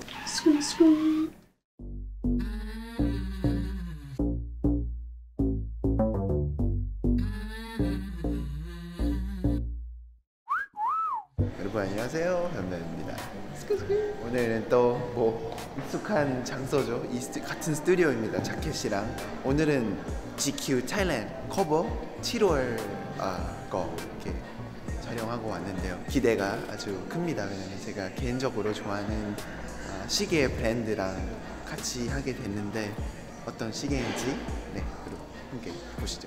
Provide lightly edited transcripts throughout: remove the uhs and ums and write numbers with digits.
여러분 안녕하세요, 현면입니다. 오늘은 또 뭐 익숙한 장소죠. 같은 스튜디오입니다. 자켓이랑. 오늘은 GQ 타일랜드 커버 7월 거 이렇게 촬영하고 왔는데요. 기대가 아주 큽니다. 왜냐면 제가 개인적으로 좋아하는 시계 브랜드랑 같이 하게 됐는데 어떤 시계인지 네, 그리고 함께 보시죠.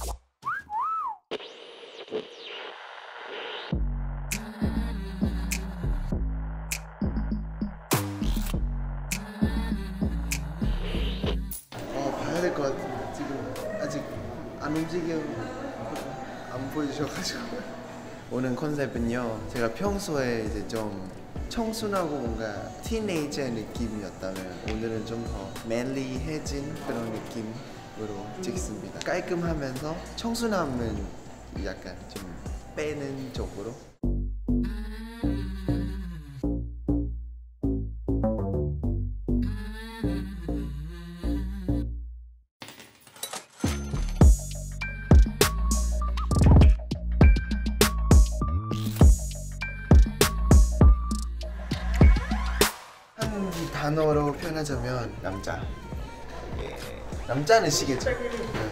봐야 될 것 같은데 지금 아직 안 보여주셔가지고. 오늘 컨셉은요, 제가 평소에 이제 좀 청순하고 뭔가 티네이저 느낌이었다면 오늘은 좀 더 맨리해진 그런 느낌으로 찍습니다. 깔끔하면서 청순함은 약간 좀 빼는 쪽으로. 단어로 표현하자면 남자. 예. 남자는 시계죠. 네.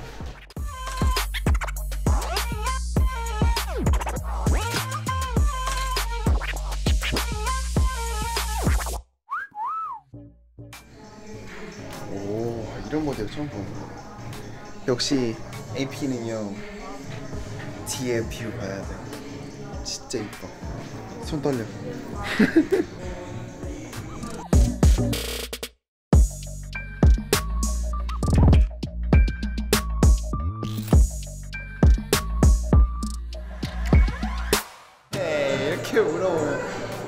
오, 이런 모델 처음 보는 거. 역시 AP는요 뒤에 뷰 봐야 돼. 진짜 이뻐. 손 떨려. 이렇게 물어보면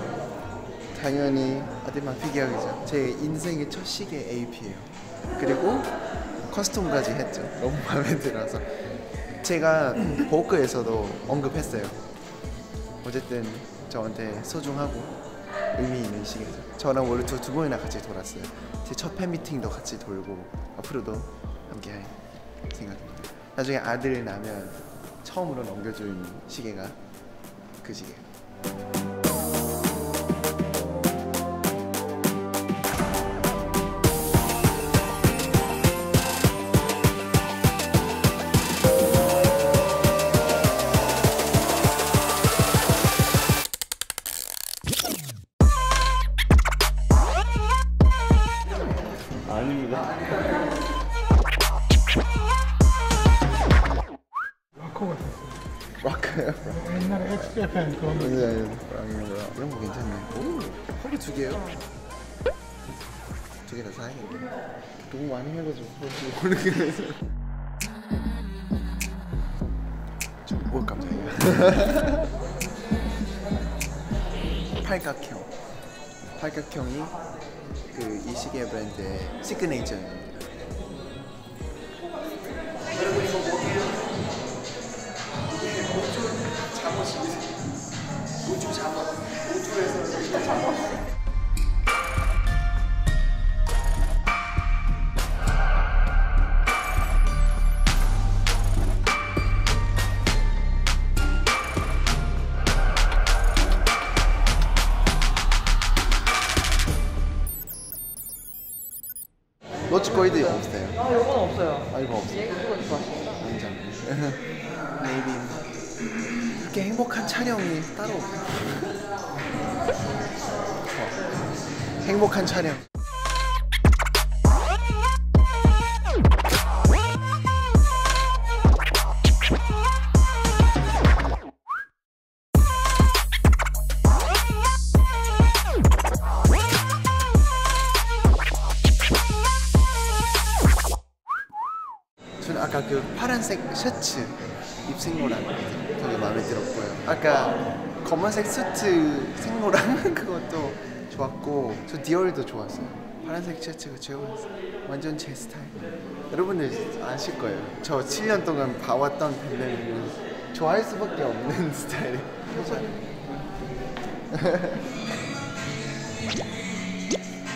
당연히 아디만 피겨이죠. 제 인생의 첫 시계 AP예요. 그리고 커스텀까지 했죠. 너무 마음에 들어서. 제가 보크에서도 언급했어요. 어쨌든 저한테 소중하고 의미 있는 시계죠. 저랑 원래 두 번이나 같이 돌았어요. 제 첫 팬미팅도 같이 돌고 앞으로도 함께 할 생각입니다. 나중에 아들을 낳으면 처음으로 넘겨준 시계가 그 시계예요. 아닙니다. 락커 같았어요. 락커요? 옛날에 XFN 그런 거. 이런 거 괜찮네. 오, 하루 두 개요? 두 개 다 사야겠네. 너무 많이 해가지고 모르겠어. 오, 깜짝이야. 팔각형이 이 시계 브랜드의 시그네이처입니다. 여러분 이거 뭐게요? 이게 우주 잠옷입니다. 우주 잠옷. 우주에서 잠옷. 로치코이드 없어요. 이건 없어요. 이거 없어요. 이거 좋았어. 완전. 네이비. 이렇게 행복한 촬영이 따로 없어요. 행복한 촬영. 저는 아까 그 파란색 셔츠 입생로랑 되게 마음에 들었고요. 아까 검은색 수트 생로랑 그것도 좋았고, 저 디올도 좋았어요. 파란색 셔츠가 최고였어요. 완전 제 스타일. 여러분들 아실 거예요. 저 7년 동안 봐왔던 밴드는 좋아할 수밖에 없는 스타일이에요.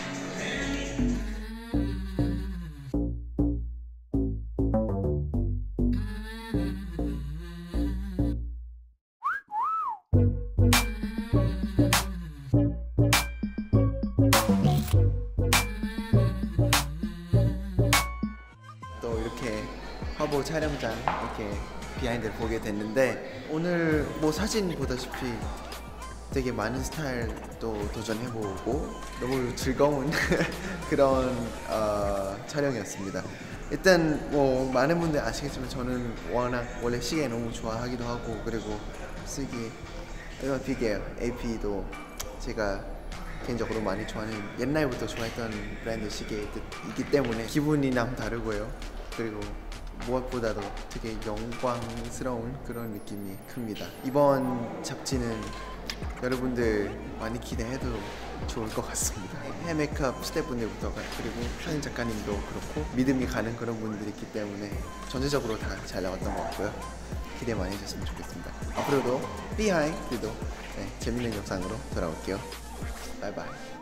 화보 촬영장 이렇게 비하인드를 보게 됐는데 오늘 뭐 사진 보다시피 되게 많은 스타일도 도전해보고 너무 즐거운 그런 촬영이었습니다. 일단 뭐 많은 분들 아시겠지만 저는 워낙 원래 시계 너무 좋아하기도 하고 그리고 쓰기 비게요. AP도 제가 개인적으로 많이 좋아하는 옛날부터 좋아했던 브랜드 시계이기 때문에 기분이 남다르고요. 그리고 무엇보다도 되게 영광스러운 그런 느낌이 큽니다. 이번 잡지는 여러분들 많이 기대해도 좋을 것 같습니다. 헤어 메이크업 스태프분들부터 그리고 사진 작가님도 그렇고 믿음이 가는 그런 분들이 있기 때문에 전체적으로 다 잘 나왔던 것 같고요. 기대 많이 해주셨으면 좋겠습니다. 앞으로도 비하인드도 재밌는 영상으로 돌아올게요. 바이바이.